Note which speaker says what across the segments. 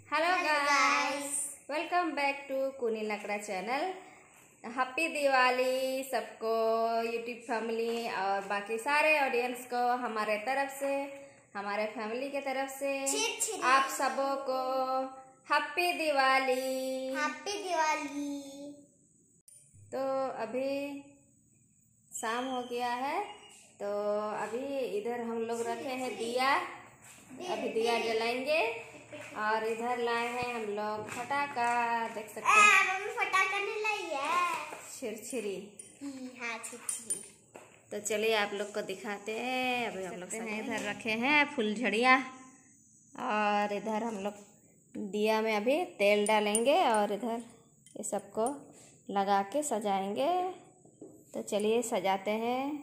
Speaker 1: Hello guys, welcome back to Kuni Lakra channel. Happy Diwali सबको, YouTube family और बाकी सारे ऑडियंस को हमारे तरफ से, हमारे फैमिली के तरफ से आप सबों को हैप्पी दिवाली।
Speaker 2: हैप्पी दिवाली।
Speaker 1: तो अभी शाम हो गया है, तो अभी इधर हम लोग रखे हैं दिया, अभी दिया जलाएंगे। और इधर लाए हैं हम लोग फटाका, देख सकते हैं।
Speaker 2: मम्मी फटाका नहीं लाई है,
Speaker 1: छिरछिरी।
Speaker 2: हाँ छिरछिरी।
Speaker 1: तो चलिए आप लोग को दिखाते हैं। अभी हम लोग इधर रखे हैं फुलझड़िया, और इधर हम लोग दिया में अभी तेल डालेंगे और इधर ये सबको लगा के सजाएंगे। तो चलिए सजाते हैं।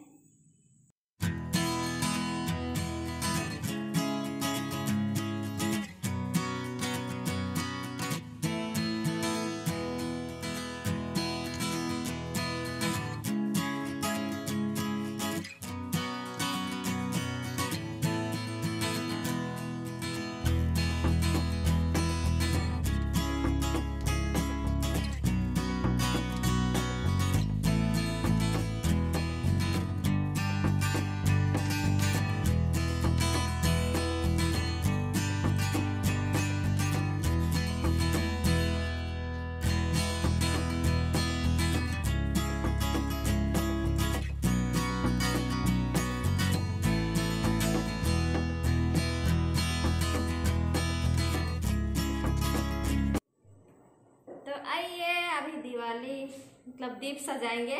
Speaker 1: तो आइए अभी दिवाली मतलब दीप सजाएंगे।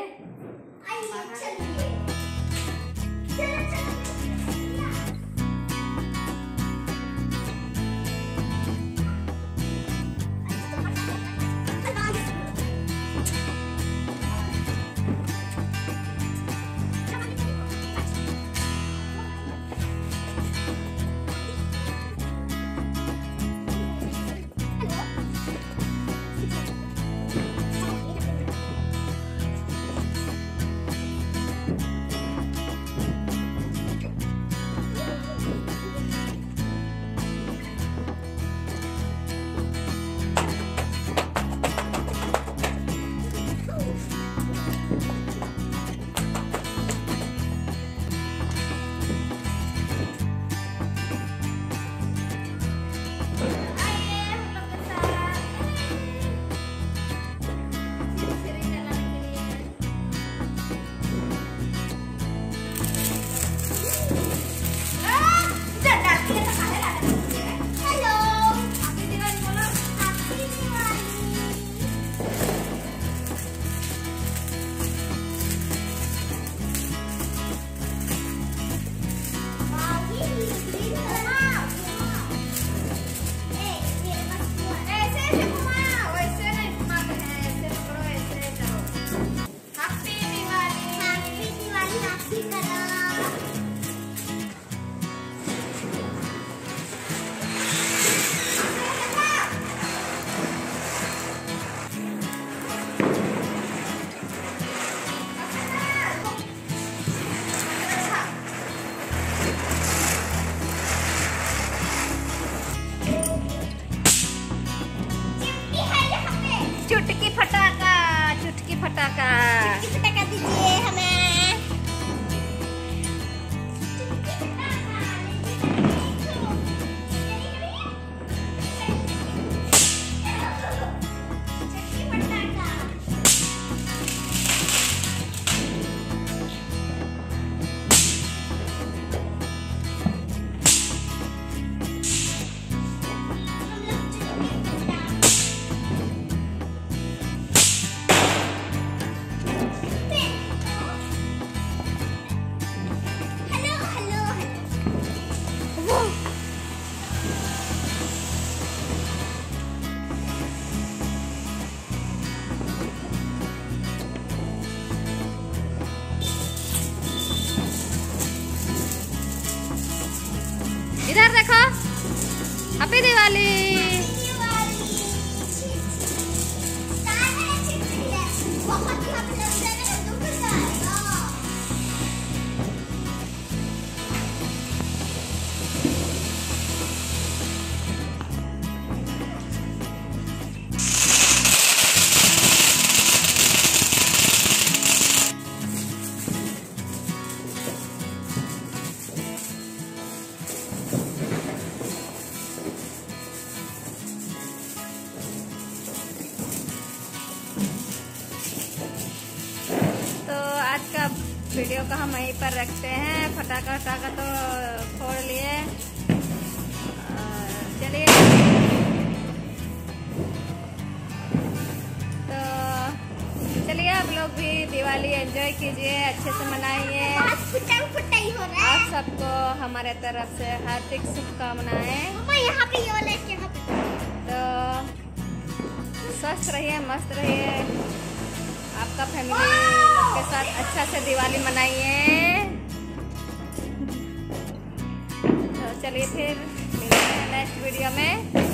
Speaker 1: वीडियो को हम वहीं पर रखते हैं। फटाका वटाका तो फोड़ लिए। चलिए तो चलिए आप लोग भी दिवाली एंजॉय कीजिए, अच्छे से मनाइए।
Speaker 2: फुटाई हो रहा है।
Speaker 1: आप सबको हमारे तरफ से हार्दिक शुभकामनाएं।
Speaker 2: यहाँ पे ये वाला है, यहाँ पे।
Speaker 1: तो स्वस्थ रहिए, मस्त रहिए, आपका फैमिली के साथ अच्छा से दिवाली मनाइए। तो चलिए फिर मिलते हैं नेक्स्ट वीडियो में।